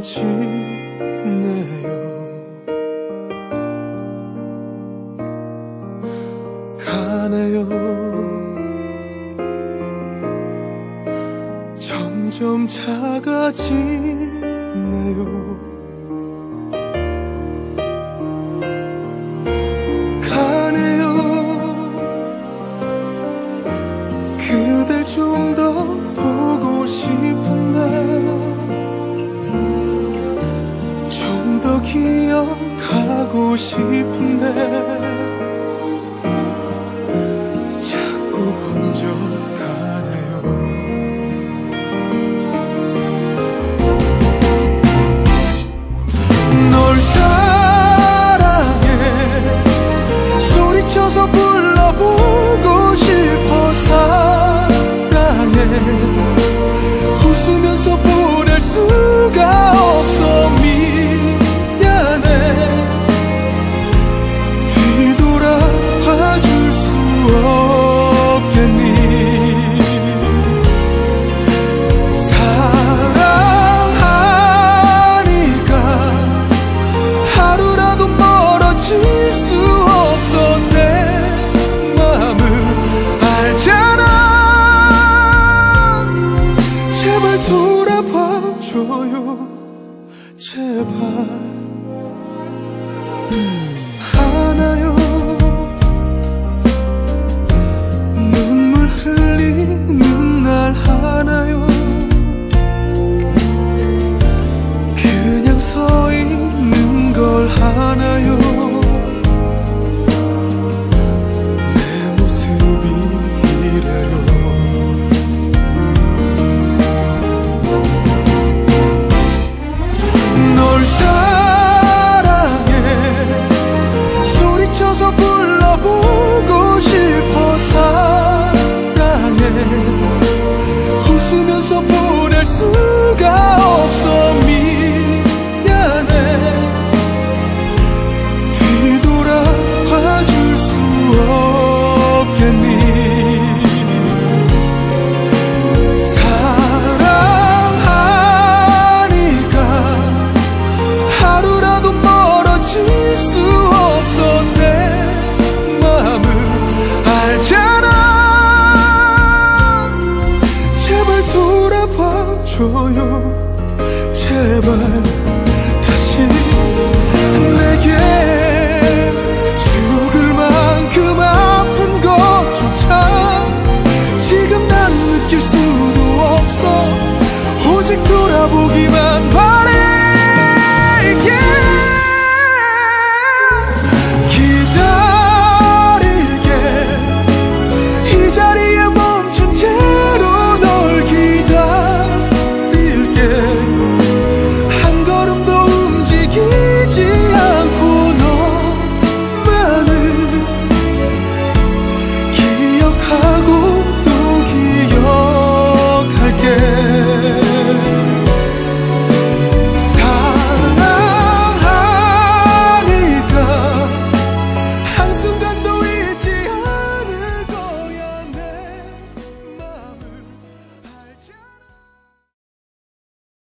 멀어지네요. 가네요. 점점 작아지네요. 가네요. 그댈 좀 더 보고 싶은데, 좀 더 기억하고 싶은데 자꾸 번져가네요. 널 사랑해 소리쳐서 불러보고 싶어. 사랑해 웃으면서 보낼 수가 없어. 미안해 뒤돌아봐 줄 수 없겠니. 사랑하니까 하루라도 멀어질 수 없어. 내 마음을 알잖아. 제발 돌아봐줘요. 제발. 하나요. 눈물 흘리는 날 하나요. 그냥 서 있는 걸 하나요. 내 모습이 이래요. 널 사랑해 소리쳐서 불러보고 싶어. 사랑해 웃으면서 보낼 수가 없어. 미안해 뒤돌아봐 줄 수 없겠니. 사랑하니까 하루라도 멀어질 수 없어. 내 마음을 알잖아. 제발 돌아봐줘요. 제발 다시 내게. 죽을 만큼 아픈 것조차 지금 난 느낄 수도 없어. 오직 돌아보기만